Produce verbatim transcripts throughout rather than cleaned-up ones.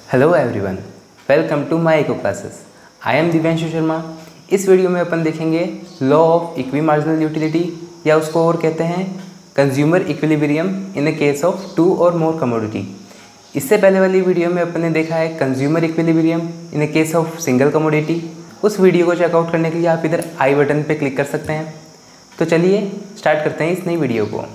Hello everyone, welcome to my eco classes. I am Divyanshu Sharma. इस video में अपन देखेंगे law of equi marginal utility, या उसको और कहते हैं consumer equilibrium in a case of two or more commodity. इससे पहले वाली वीडियो में अपन ने देखा है consumer equilibrium in a case of single commodity. उस वीडियो को चेकआउट करने के लिए आप इधर आई बटन पे क्लिक कर सकते हैं। तो चलिए स्टार्ट करते हैं इस नई वीडियो को।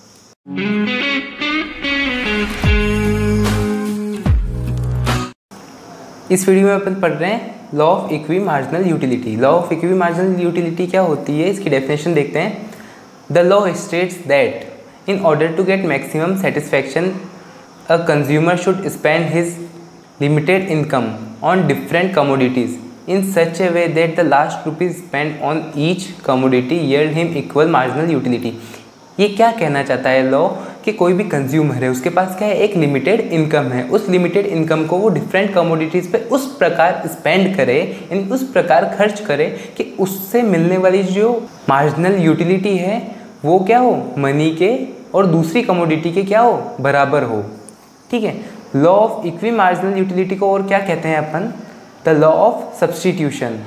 इस वीडियो में अपन पढ़ रहे हैं law of equi marginal utility. Law of equi marginal utility क्या होती है, इसकी डेफिनेशन देखते हैं। The law states that in order to get maximum satisfaction a consumer should spend his limited income on different commodities in such a way that the last rupees spend on each commodity yield him equal marginal utility. ये क्या कहना चाहता है law कि कोई भी consumer है, उसके पास क्या है, एक लिमिटेड इनकम है। उस लिमिटेड इनकम को वो डिफरेंट कमोडिटीज़ पे उस प्रकार स्पेंड करे, यानी उस प्रकार खर्च करे कि उससे मिलने वाली जो मार्जिनल यूटिलिटी है वो क्या हो, मनी के और दूसरी कमोडिटी के क्या हो, बराबर हो। ठीक है। Law of equi marginal utility को और क्या कहते हैं अपन, द लॉ ऑफ सब्स्टिट्यूशन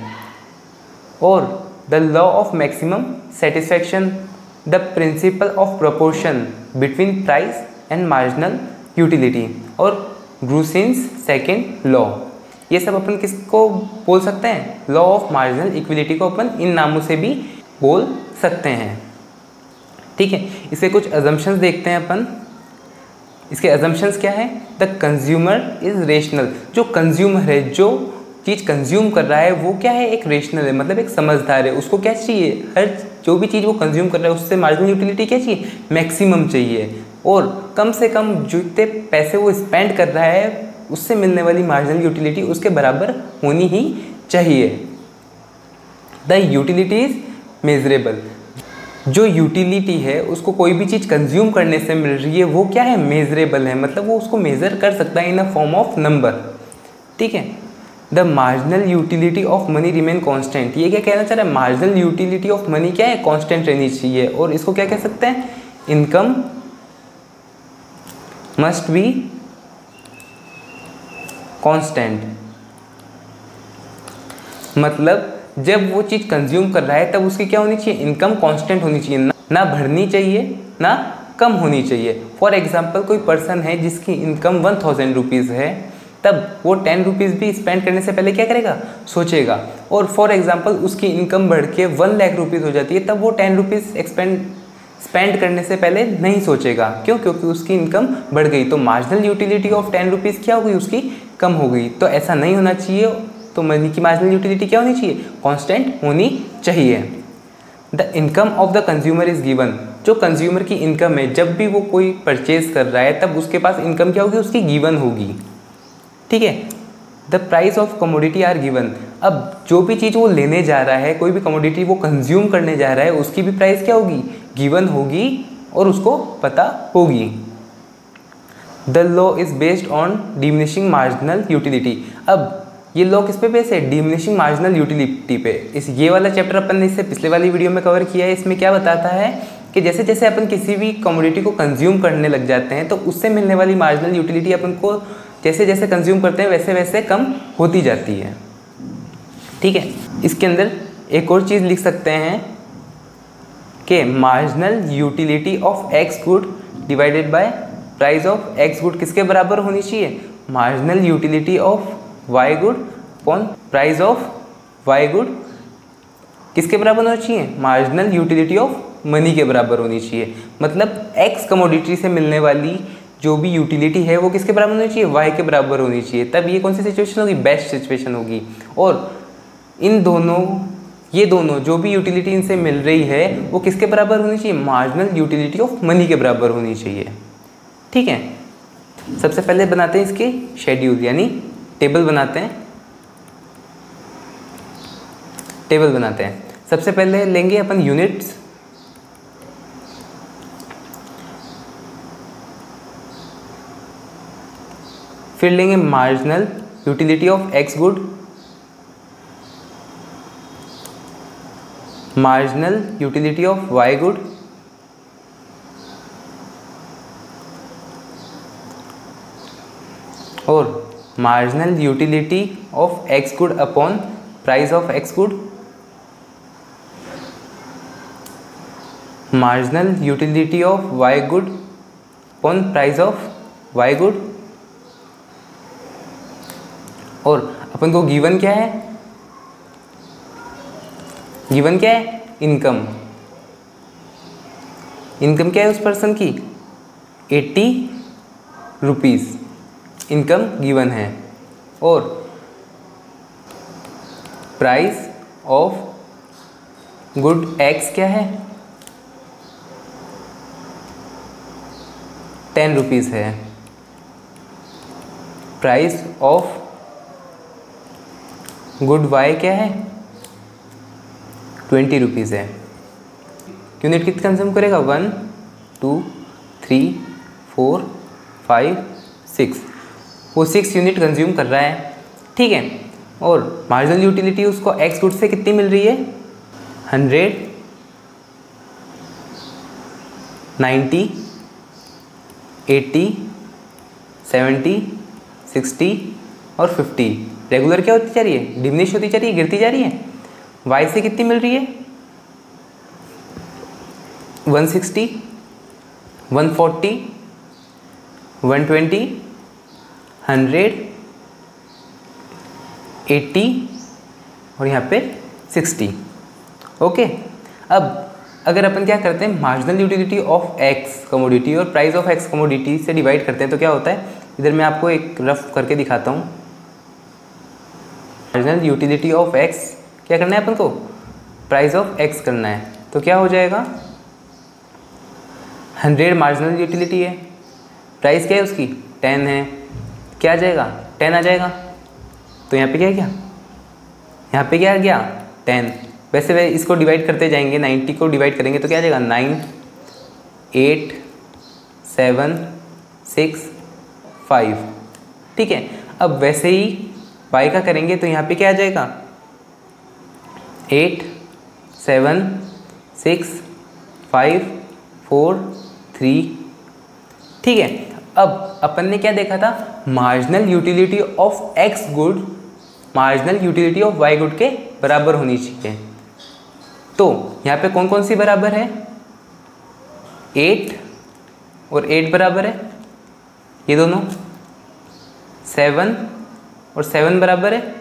और the law of maximum satisfaction, the principle of proportion between price and marginal utility और ग्रूसिन्स सेकेंड लॉ। ये सब अपन किसको बोल सकते हैं, लॉ ऑफ मार्जिनल इक्विलिटी को अपन इन नामों से भी बोल सकते हैं। ठीक है। इसके कुछ अजम्पशंस देखते हैं अपन। इसके अजम्पशंस क्या है, द कंज्यूमर इज रेशनल। जो कंज्यूमर है, जो चीज़ कंज्यूम कर रहा है वो क्या है, एक रेशनल है, मतलब एक समझदार है। उसको क्या चाहिए, हर जो भी चीज़ वो कंज्यूम कर रहा है उससे मार्जिनल यूटिलिटी क्या चाहिए, मैक्सिमम चाहिए। और कम से कम जितने पैसे वो स्पेंड कर रहा है उससे मिलने वाली मार्जिनल यूटिलिटी उसके बराबर होनी ही चाहिए। The utility is measurable. जो यूटिलिटी है उसको कोई भी चीज़ कंज्यूम करने से मिल रही है वो क्या है, मेजरेबल है, मतलब वो उसको मेज़र कर सकता है in a form of number. ठीक है। The marginal utility of money remain constant. ये क्या कहना चाह रहा है, मार्जिनल यूटिलिटी ऑफ मनी क्या है, कॉन्स्टेंट रहनी चाहिए। और इसको क्या कह सकते हैं, इनकम मस्ट बी कॉन्स्टेंट। मतलब जब वो चीज़ कंज्यूम कर रहा है तब उसकी क्या होनी चाहिए, इनकम कांस्टेंट होनी चाहिए, ना, ना बढ़नी चाहिए ना कम होनी चाहिए। फॉर एग्जांपल कोई पर्सन है जिसकी इनकम वन थाउजेंड रुपीज़ है, तब वो टेन रुपीज़ भी स्पेंड करने से पहले क्या करेगा, सोचेगा। और फॉर एग्जांपल उसकी इनकम बढ़ के वन लाख रुपीज़ हो जाती है, तब वो टेन रुपीज़ एक्सपेंड स्पेंड करने से पहले नहीं सोचेगा। क्यों, क्योंकि उसकी इनकम बढ़ गई। तो marginal utility of ten rupees क्या हो गई, उसकी कम हो गई। तो ऐसा नहीं होना चाहिए। तो मनी की मार्जिनल यूटिलिटी क्या होनी चाहिए, कांस्टेंट होनी चाहिए। The income of the consumer is given. जो कंज्यूमर की इनकम है, जब भी वो कोई परचेज कर रहा है तब उसके पास इनकम क्या होगी, उसकी गिवन होगी। ठीक है। The price of commodity are given. अब जो भी चीज़ वो लेने जा रहा है, कोई भी कमोडिटी वो कंज्यूम करने जा रहा है, उसकी भी प्राइस क्या होगी, गिवन होगी और उसको पता होगी। The law is based on diminishing marginal utility. अब ये लॉ किस पे बेस है, डिमिनिशिंग मार्जिनल यूटिलिटी पे। इस ये वाला चैप्टर अपन ने इससे पिछले वाली वीडियो में कवर किया है। इसमें क्या बताता है कि जैसे जैसे अपन किसी भी कमोडिटी को कंज्यूम करने लग जाते हैं तो उससे मिलने वाली मार्जिनल यूटिलिटी अपन को जैसे जैसे कंज्यूम करते हैं वैसे वैसे कम होती जाती है। ठीक है। इसके अंदर एक और चीज़ लिख सकते हैं कि marginal utility of X good divided by price of X good किसके बराबर होनी चाहिए, marginal utility of Y good upon price of Y good किसके बराबर होनी चाहिए, मार्जिनल यूटिलिटी ऑफ मनी के बराबर होनी चाहिए। मतलब एक्स कमोडिटी से मिलने वाली जो भी यूटिलिटी है वो किसके बराबर होनी चाहिए, वाई के बराबर होनी चाहिए। तब ये कौन सी सिचुएशन होगी, बेस्ट सिचुएशन होगी। और इन दोनों ये दोनों जो भी यूटिलिटी इनसे मिल रही है वो किसके बराबर होनी चाहिए, मार्जिनल यूटिलिटी ऑफ मनी के बराबर होनी चाहिए। ठीक है। सबसे पहले बनाते हैं इसके शेड्यूल, यानी टेबल बनाते हैं। टेबल बनाते हैं सबसे पहले लेंगे अपन यूनिट्स। फिर लेंगे marginal utility of X good, marginal utility of Y good, और marginal utility of X good upon price of X good, marginal utility of Y good upon price of Y good, और अपन को given क्या है, given क्या है, income. Income क्या है उस पर्सन की, एट्टी रुपीज़ इनकम गिवन है, और प्राइस ऑफ गुड एक्स क्या है, टेन रुपीज़ है। प्राइस ऑफ गुड वाई क्या है, ट्वेंटी रुपीज़ है। यूनिट कितना कंज्यूम करेगा, one two three four five six, वो सिक्स यूनिट कंज्यूम कर रहा है, ठीक है। और मार्जिनल यूटिलिटी उसको एक्स गुड से कितनी मिल रही है, hundred, ninety, eighty, seventy, sixty और फिफ्टी। रेगुलर क्या होती जा रही है, डिमिनिश होती जा रही है, गिरती जा रही है। वाई से कितनी मिल रही है, one sixty, one forty, one twenty, hundred, eighty और यहाँ पे सिक्सटी। ओके, अब अगर अपन क्या करते हैं, marginal utility of X commodity और प्राइस ऑफ एक्स कमोडिटी से डिवाइड करते हैं तो क्या होता है, इधर मैं आपको एक रफ करके दिखाता हूँ। मार्जिनल यूटिलिटी ऑफ एक्स क्या करना है अपन को, प्राइस ऑफ एक्स करना है, तो क्या हो जाएगा, हंड्रेड मार्जिनल यूटिलिटी है, प्राइस क्या है उसकी, टेन है, क्या आ जाएगा, टेन आ जाएगा। तो यहाँ पे क्या गया, यहाँ पे क्या आ गया, टेन। वैसे वे इसको डिवाइड करते जाएंगे, नाइन्टी को डिवाइड करेंगे तो क्या आ जाएगा, nine, eight, seven, six, five, ठीक है। अब वैसे ही वाई का करेंगे तो यहाँ पे क्या आ जाएगा, eight, seven, six, five, four, three, ठीक है। अब अपन ने क्या देखा था, marginal utility of X good marginal utility of Y good के बराबर होनी चाहिए। तो यहाँ पे कौन कौन सी बराबर है, एट और एट बराबर है, ये दोनों, सेवन और सेवन बराबर है,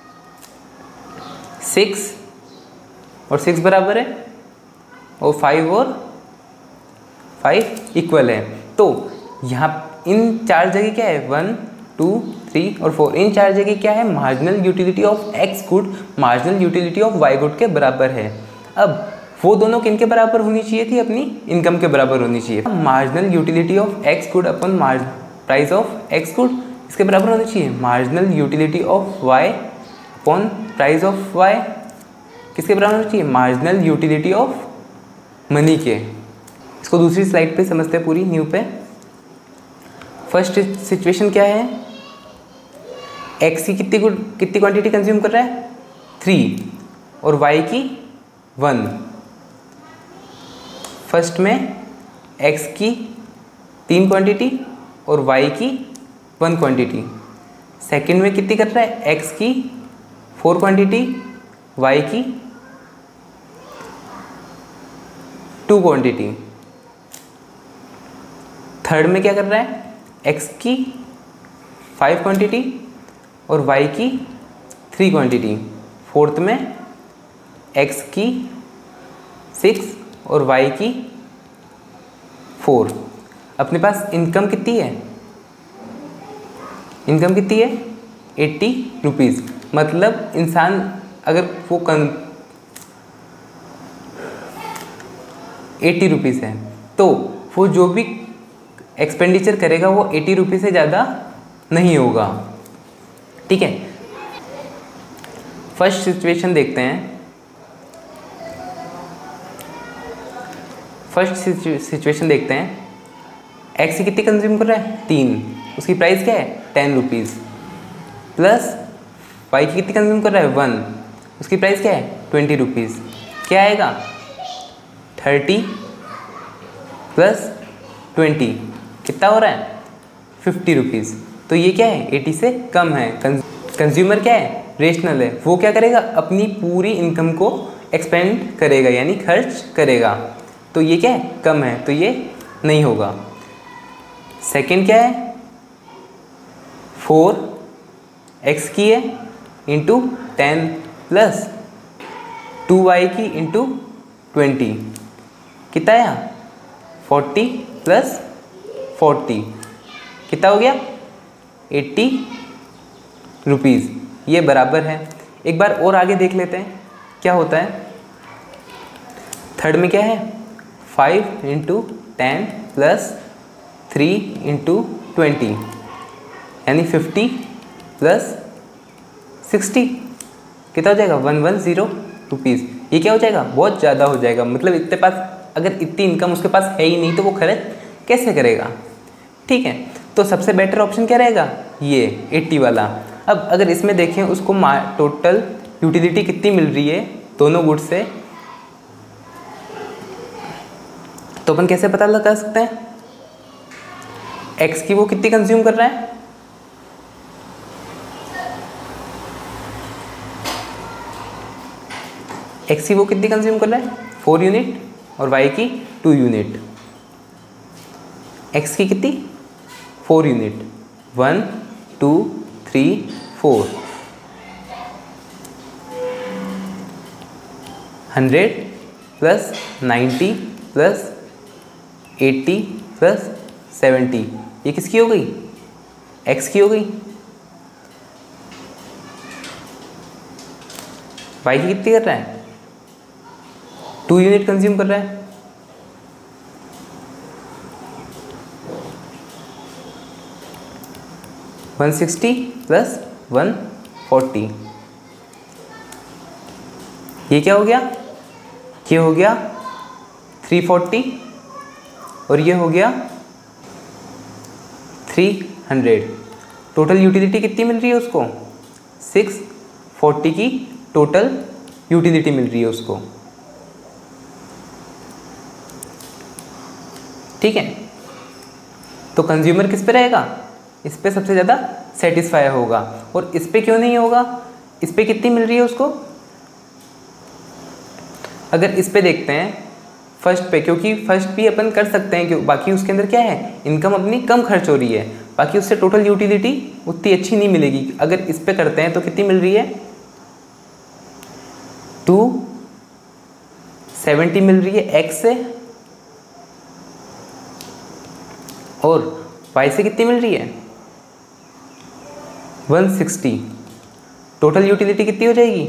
सिक्स और सिक्स बराबर है, और फाइव और फाइव इक्वल है। तो यहाँ इन चार जगह क्या है, वन, टू, थ्री और फोर, इन चार जगह क्या है, marginal utility of X good marginal utility of Y good के बराबर है। अब वो दोनों किन के बराबर होनी चाहिए थी, अपनी इनकम के बराबर होनी चाहिए। Marginal utility of X good अपन प्राइस ऑफ एक्स गुड इसके बराबर होनी चाहिए। Marginal utility of Y upon price of Y किसके बराबर होनी चाहिए, मार्जिनल यूटिलिटी ऑफ मनी के। इसको दूसरी स्लाइड पे समझते हैं पूरी, न्यू पे। फर्स्ट सिचुएशन क्या है, एक्स की कितनी कितनी क्वांटिटी कंज्यूम कर रहा है, थ्री, और वाई की वन। फर्स्ट में एक्स की तीन क्वांटिटी और वाई की वन क्वांटिटी। सेकंड में कितनी कर रहा है, एक्स की फोर क्वांटिटी, वाई की टू क्वांटिटी। थर्ड में क्या कर रहा है, एक्स की फाइव क्वांटिटी और वाई की थ्री क्वांटिटी। फोर्थ में एक्स की सिक्स और वाई की फोर। अपने पास इनकम कितनी है, इनकम कितनी है, एट्टी रुपीज़। मतलब इंसान अगर वो कन एट्टी रुपीज़ है तो वो जो भी एक्सपेंडिचर करेगा वो एट्टी रुपीज़ से ज़्यादा नहीं होगा, ठीक है। फर्स्ट सिचुएशन देखते हैं। फर्स्ट सिचुएशन देखते हैं, एक्स की कितनी कंज्यूम कर रहा है, तीन, उसकी प्राइस क्या है, टेन रुपीज़, प्लस वाई की कितनी कंज्यूम कर रहा है, वन, उसकी प्राइस क्या है, ट्वेंटी रुपीज़। क्या आएगा, थर्टी प्लस ट्वेंटी कितना हो रहा है, फिफ्टी रुपीज़, तो ये क्या है, अस्सी से कम है। कंज्यूमर क्या है, रेशनल है, वो क्या करेगा, अपनी पूरी इनकम को एक्सपेंड करेगा यानी खर्च करेगा। तो ये क्या है, कम है, तो ये नहीं होगा। सेकंड क्या है, फोर एक्स की है into ten plus two Y की इंटू ट्वेंटी, कितना आया, फोर्टी प्लस फोर्टी, कितना हो गया, एट्टी रुपीज़। ये बराबर है। एक बार और आगे देख लेते हैं क्या होता है। थर्ड में क्या है, five into ten plus three into twenty यानी फिफ्टी प्लस सिक्सटी, कितना हो जाएगा, वन वन ज़ीरो रुपीज़। ये क्या हो जाएगा, बहुत ज़्यादा हो जाएगा। मतलब इतने पास, अगर इतनी इनकम उसके पास है ही नहीं तो वो खर्च कैसे करेगा। ठीक है, तो सबसे बेटर ऑप्शन क्या रहेगा, ये अस्सी वाला। अब अगर इसमें देखें उसको टोटल यूटिलिटी कितनी मिल रही है दोनों गुड्स से, तो अपन कैसे पता लगा सकते हैं, एक्स की वो कितनी कंज्यूम कर रहा है, एक्स की वो कितनी कंज्यूम कर रहा है, फोर यूनिट, और वाई की टू यूनिट। एक्स की कितनी, four unit, one two three four, hundred plus ninety plus eighty plus seventy, ये किसकी हो गई, एक्स की हो गई। वाई की कितनी कर रहा है, टू यूनिट कंज्यूम कर रहा है, one sixty plus one forty, ये क्या हो गया, ये हो गया थ्री फोर्टी, और ये हो गया थ्री हंड्रेड। टोटल यूटिलिटी कितनी मिल रही है उसको, सिक्स फोर्टी की टोटल यूटिलिटी मिल रही है उसको। ठीक है, तो कंज्यूमर किस पे रहेगा, इस पे सबसे ज़्यादा सेटिस्फाई होगा। और इस पे क्यों नहीं होगा, इस पे कितनी मिल रही है उसको। अगर इस पे देखते हैं फर्स्ट पे, क्योंकि फर्स्ट भी अपन कर सकते हैं, क्यों, बाकी उसके अंदर क्या है, इनकम अपनी कम खर्च हो रही है, बाकी उससे टोटल यूटिलिटी उतनी अच्छी नहीं मिलेगी। अगर इस पे करते हैं तो कितनी मिल रही है, टू सेवेंटी मिल रही है एक्स से, और वाई से कितनी मिल रही है, वन सिक्सटी। टोटल यूटिलिटी कितनी हो जाएगी,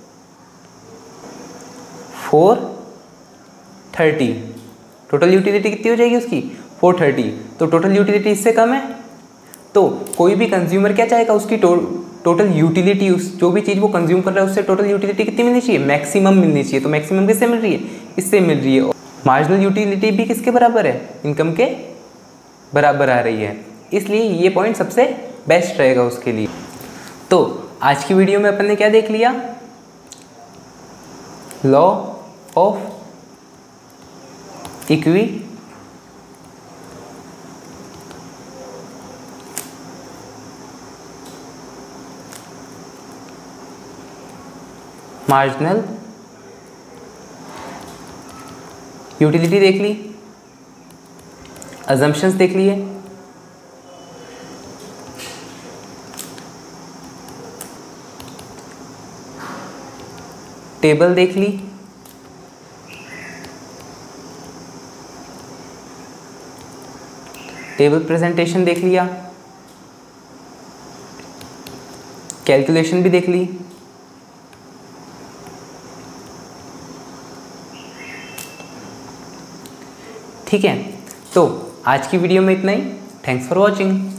फोर थर्टी। टोटल यूटिलिटी कितनी हो जाएगी उसकी, फोर थर्टी। तो टोटल यूटिलिटी इससे कम है, तो कोई भी कंज्यूमर क्या चाहेगा, उसकी टो, टोटल यूटिलिटी, उस जो भी चीज़ वो कंज्यूम कर रहा है उससे टोटल यूटिलिटी कितनी मिलनी चाहिए, मैक्सिमम मिलनी चाहिए। तो मैक्सिमम किससे मिल रही है, इससे मिल रही है। मार्जिनल यूटिलिटी भी किसके बराबर है, इनकम के बराबर आ रही है, इसलिए ये पॉइंट सबसे बेस्ट रहेगा उसके लिए। तो आज की वीडियो में अपन ने क्या देख लिया, law of equi marginal utility देख ली, अजम्पशंस देख लिए, टेबल देख ली, टेबल प्रेजेंटेशन देख लिया, कैलकुलेशन भी देख ली। ठीक है, तो आज की वीडियो में इतना ही। Thanks for watching.